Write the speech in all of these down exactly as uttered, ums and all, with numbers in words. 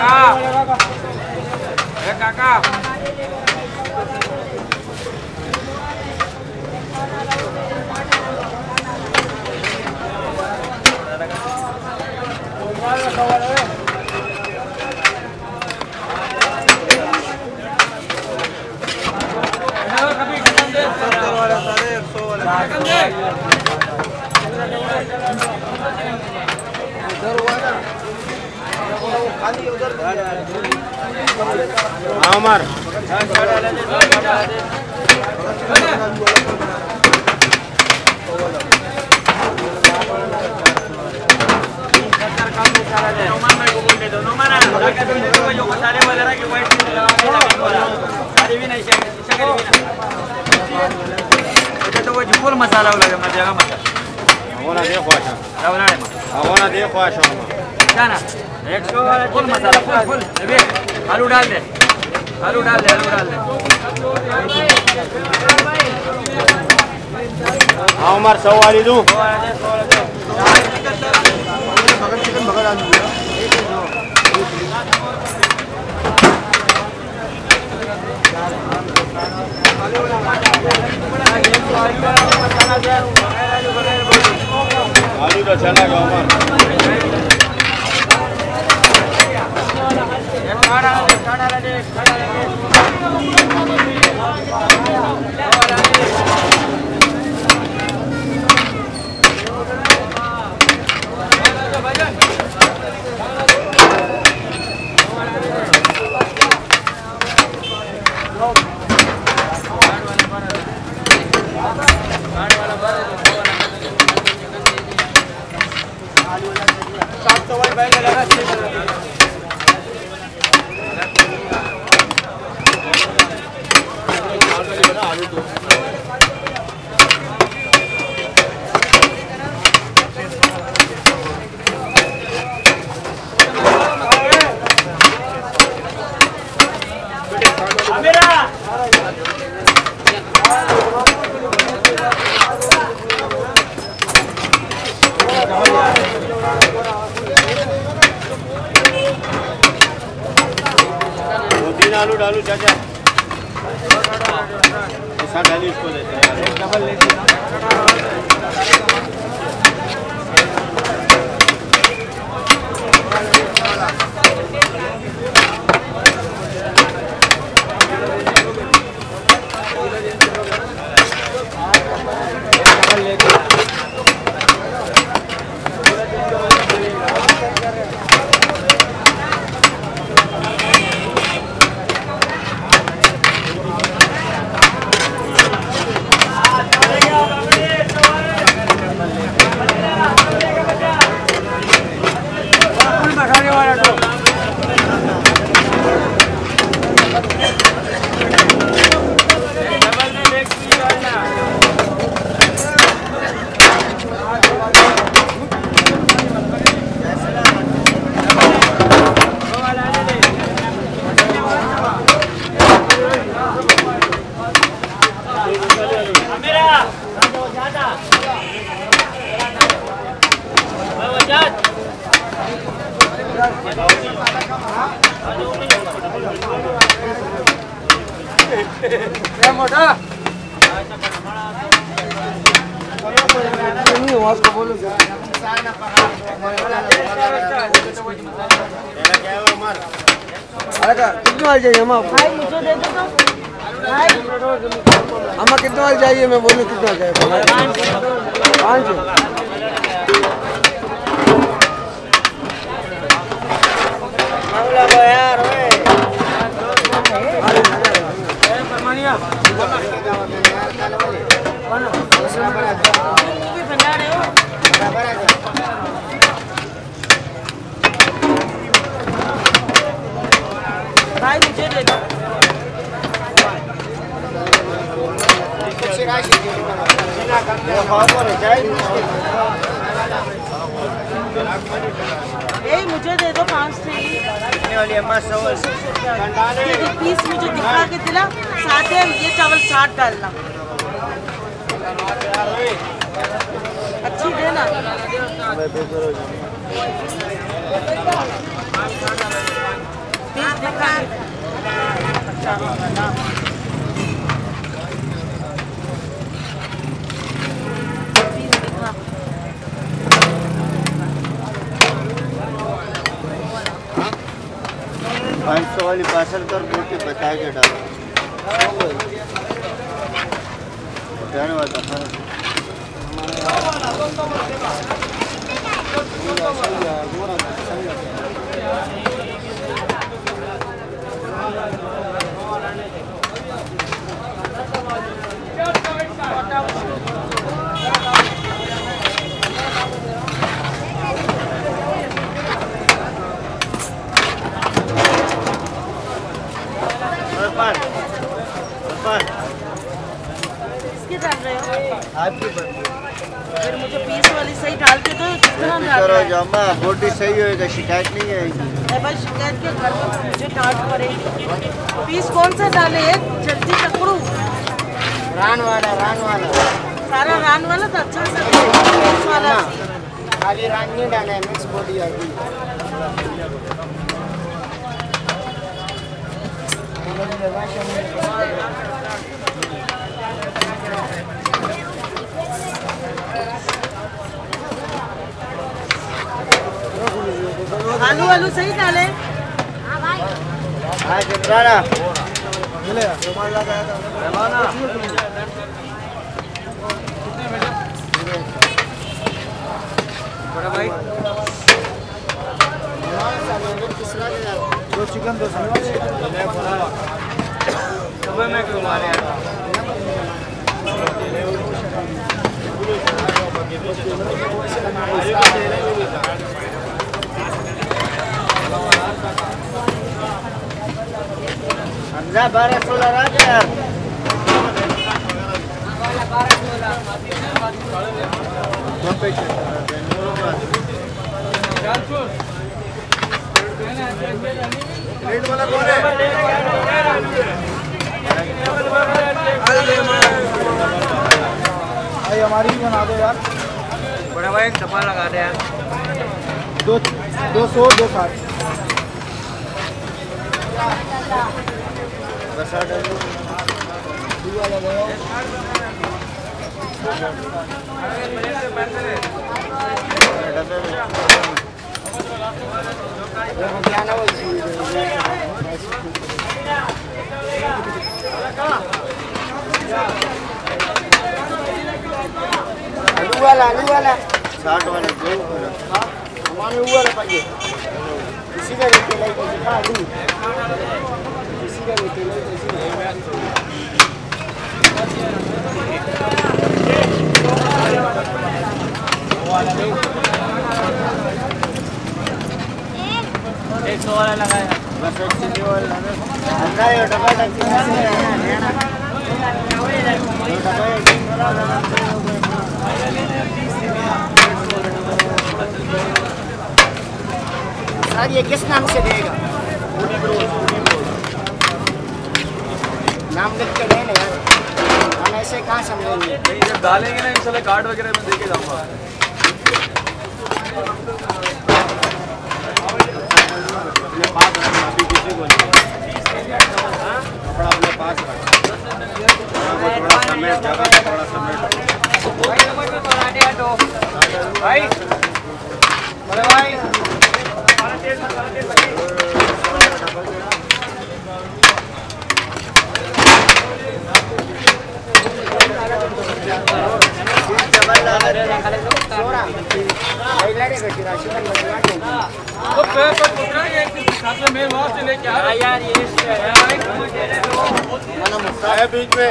Eh kakak. Amar full masala ulah mati agak mati. Awalnya dia kuasa. Awalnya mah. Awalnya dia kuasa. जाना एक सौ full मसाला full full अभी आलू डाल दे आलू डाल दे आलू डाल दे हाँ उमर सौ वाली दूँ चिकन बगर आलू आलू तो चलेगा उमर आलू डालू चाचा ऐसा डाली इसको देते हैं एक डबल लेते हैं मोटा नहीं आवाज को बोलो अरे का कितने वाले चाहिए अम्मा भाई मुझे दे दो तो भाई अम्मा कितने वाले चाहिए मैं बोलूँ कितना चाहिए पाँच यार भाई मुझे दे दो ए मुझे दे दो पाँच थी पीस मुझे दिखा के दिला साथ है ये चावल साठ डालना अच्छी देना पाँच सौ वाली पार्सल कर बोटी बता के डालो जाने वाला था किसके डाल रहे हो? आपकी फिर मुझे पीस वाली सही डाल के दो। कितना डाल करो रहे हो? जमा बोटी सही होएगा शिकायत नहीं आएगी अरे भाई शिकायत के घर में मुझे डांट पड़ेगी। पीस कौन सा डाले? एक जल्दी पकड़ू। रान वाला रान वाला सारा रान वाला तो अच्छा सा पीस वाला। खाली रान नहीं डाले मिक्स बोटी आती आलू आलू सही डाले। हाँ जिब्राना बड़ा भाई दो चिकन दो सुबह में क्यों मारे यार हमजा बारह सोलह रात यार रेड वाला कौन है? भाई हमारी भी बना दो यार। बड़ा भाई एक दफा लगा दे यार दो दो सौ दो साठ बस ऑर्डर आलू वाला आलू वाला साठ वाला दो हमारे वो वाला पाइए इसी का रेट लाई तो दिखा आलू इसी का रेट लाई तो इसी एक सौ वाला लगाया बस एक चिल्ली वाला अंडा ये डब्बा टैक्सी में से है ना सर ये किस नाम से देगा नाम लिख के देना यार हम ऐसे कहाँ समझेंगे जब डालेंगे ना इंशाल्लाह कार्ड वगैरह में देके जाऊंगा अपने पास रखना अभी किसी को नहीं कपड़ा अपने पास रखना थोड़ा समेट जगह पे थोड़ा समेट भाई बड़े भाई तो पेपर पकड़ा एक साथ में मेरे वहां से लेके आ यार ये है बीच में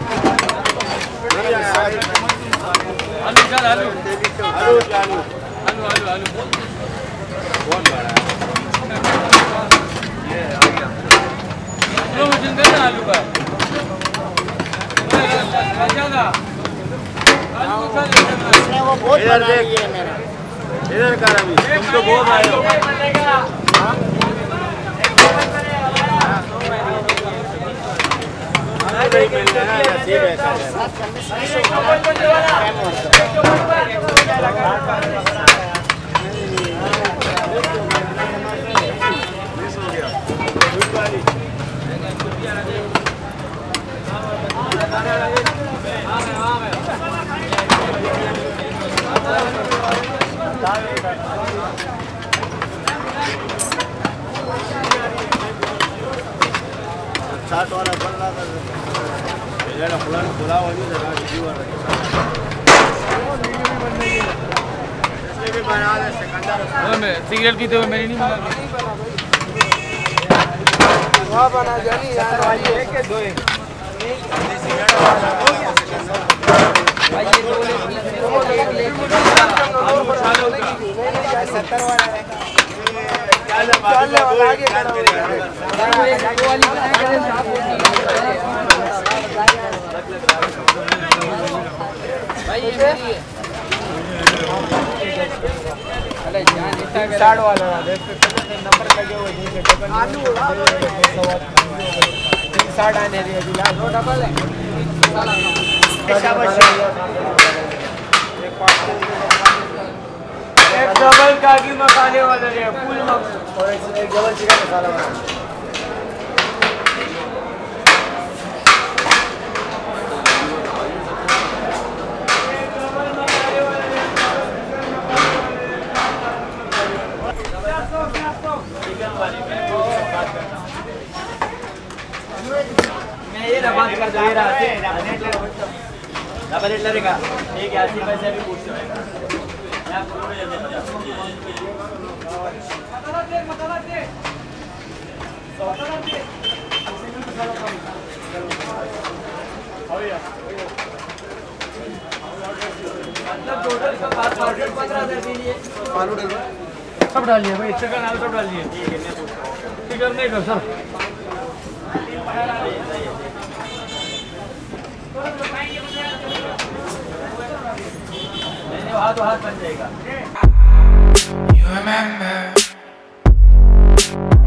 आलू चल आलू आलू आलू आलू आलू आलू कौन बड़ा है ये आ गया लो मुझे दे ना आलू का ज्यादा आलू का वो बहुत बड़ा है ये मेरा इधर कर अभी तुम तो बहुत आए हो है मेरा फुलान खुला हो नहीं जरा वीडियो भी बना दे सिकंदर मैं सिगरेट पीते हुए मेरी नहीं बना वहाँ बना जानी यार भाई एक के दो एक भाई ये दो ले ले सत्तर वाला है चल वाला आगे करो दो वाली बना के साफ होती भाई ये मेरी है अरे जान इतना साठ वाला देख नंबर लगे हुए नीचे डबल आलू साठ आने दिए जी लाल दो डबल है शाबाश एक डबल कागी मसाले वाला है फुल और एक डबल चिकन मसाला वाला मैं ये बात कर दे रहा है डबल रेट लगेगा ठीक है अस्सी पैसे भी पूछ रहे हैं मैं आपको पूरा जल्दी बता मसाला दे मसाला दे मसाला दे मतलब टोटल का बात पंद्रह हज़ार के लिए आलू डाल सब डालिए भाई चिकन आलू सब डालिए चिकन नहीं कर सर हाथ हाथ बन जाएगा। You remember